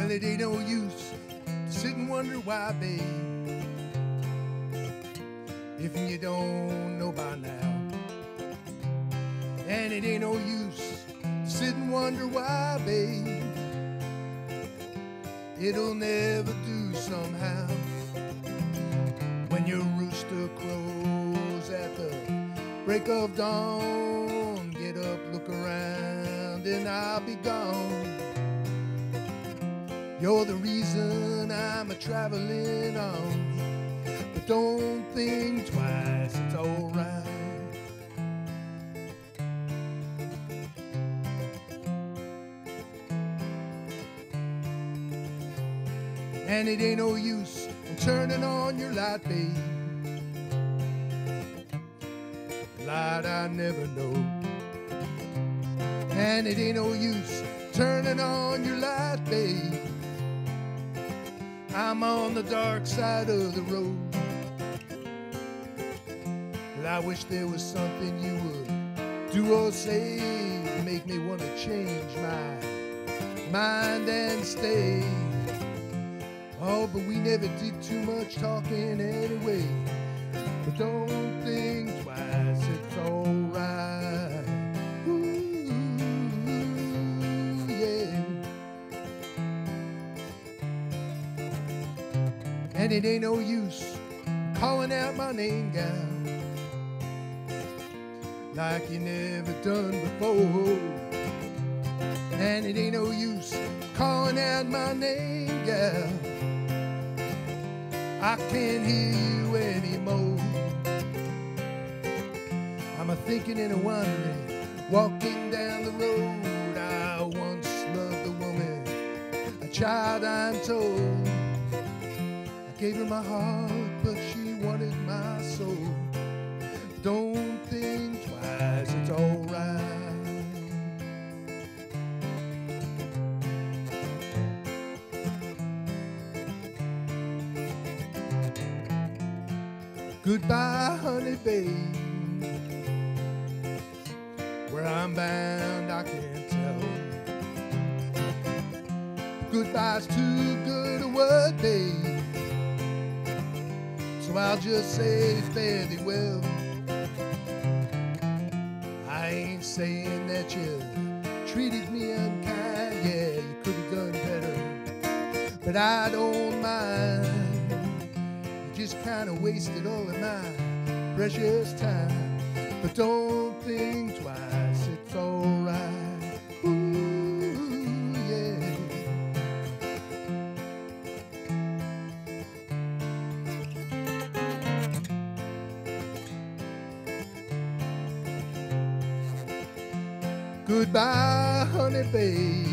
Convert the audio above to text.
Well, it ain't no use to sit and wonder why, babe, if you don't know by now. And it ain't no use to sit and wonder why, babe, it'll never do somehow. When your rooster crows at the break of dawn, get up, look around, and I'll be gone. You're the reason I'm a-traveling on, but don't think twice, it's alright. And it ain't no use in turning on your light, babe, light I never know. And it ain't no use turning on your light, babe, I'm on the dark side of the road. Well, I wish there was something you would do or say to make me want to change my mind and stay. Oh, but we never did too much talking anyway. But don't think twice, it's alright. Ooh, yeah. And it ain't no use calling out my name, gal, like you never done before. And it ain't no use calling out my name, gal, I can't hear you anymore. I'm a-thinking and a-wondering, walking down the road. I once loved a woman, a child I'm told. I gave her my heart, but she wanted my soul. Don't think twice, it's alright. Goodbye, honey, babe. Where I'm bound, I can't tell. Goodbye's too good a word, babe, so I'll just say fare thee well. I ain't saying that you treated me unkind, yeah, you could have done better, but I don't mind. Just kind of wasted all of my precious time. But don't think twice, it's alright. Ooh, yeah. Goodbye, honey, babe.